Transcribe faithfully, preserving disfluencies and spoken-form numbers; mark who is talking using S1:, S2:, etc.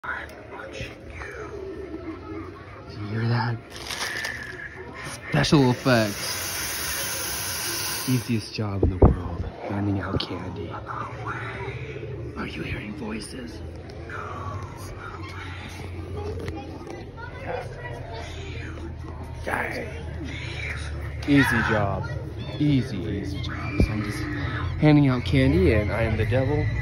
S1: I'm watching you.
S2: Do you hear that? Special effects. Easiest job in the world, handing out candy. Are you hearing voices? Dang. Easy job. Easy, easy job. So I'm just handing out candy and I am the devil.